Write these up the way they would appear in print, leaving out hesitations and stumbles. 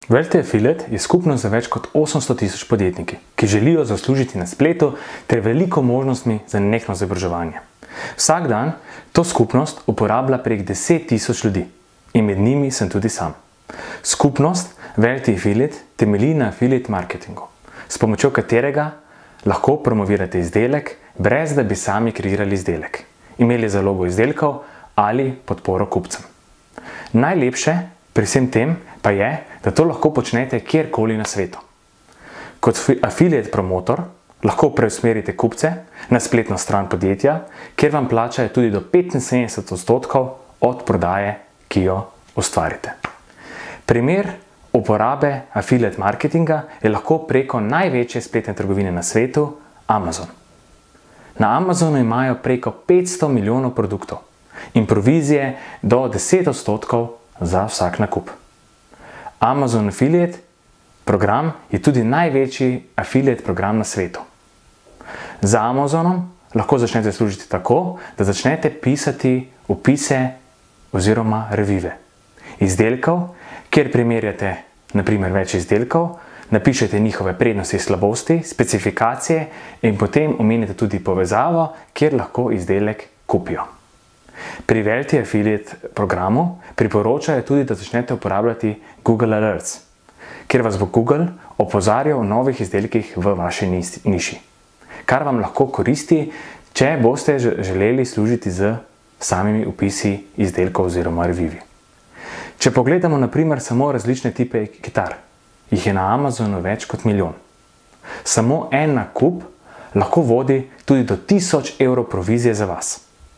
Wealthy Affiliate je skupnost za več kot 800 tisoč podjetniki, ki želijo zaslužiti na spletu ter veliko možnostmi za nenehno izobraževanje. Vsak dan to skupnost uporablja prek 10 tisoč ljudi in med njimi sem tudi sam. Skupnost Wealthy Affiliate temelji na affiliate marketingu, s pomočjo katerega lahko promovirate izdelek, brez da bi sami kreirali izdelek, imeli zalogo izdelkov ali podporo kupcem. Najlepše pri vsem tem pa je, da to lahko počnete kjerkoli na svetu. Kot affiliate promotor lahko preusmerite kupce na spletno stran podjetja, kjer vam plačajo tudi do 75% od prodaje, ki jo ustvarite. Primer uporabe affiliate marketinga je lahko preko največje spletne trgovine na svetu, Amazon. Na Amazonu imajo preko 500 milijonov produktov in provizije do 10% za vsak nakup. Amazon Affiliate program je tudi največji affiliate program na svetu. Za Amazonom lahko začnete služiti tako, da začnete pisati opise oziroma revive izdelkov, kjer primerjate naprimer več izdelkov, napišete njihove prednosti in slabosti, specifikacije in potem omenite tudi povezavo, kjer lahko izdelek kupijo. Pri Wealthy Affiliate programu priporočajo tudi, da začnete uporabljati Google Alerts, kjer vas bo Google opozarjal o novih izdelkih v vaši niši, kar vam lahko koristi, če boste želeli služiti z samimi opisi izdelkov oziroma revivi. Če pogledamo naprimer samo različne tipe kitar, jih je na Amazonu več kot milijon. Samo en nakup lahko vodi tudi do 1000 evrov provizije za vas.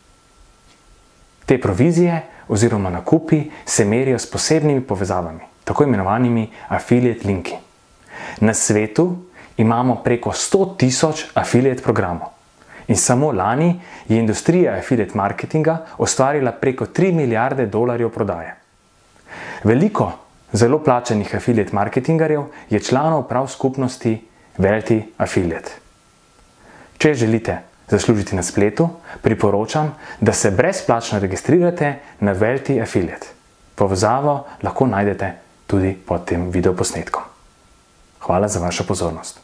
Te provizije oziroma nakupi se merijo s posebnimi povezavami, tako imenovanimi affiliate linki. Na svetu imamo preko 100 tisoč affiliate programov in samo lani je industrija affiliate marketinga ustvarila preko 3 milijarde dolarjev prodaje. Veliko zelo plačanih affiliate marketingarjev je članov prav skupnosti Wealthy Affiliate. Če želite zaslužiti na spletu, priporočam, da se brezplačno registrirate na Wealthy Affiliate. Povezavo lahko najdete tudi pod tem videoposnetkom. Hvala za vašo pozornost.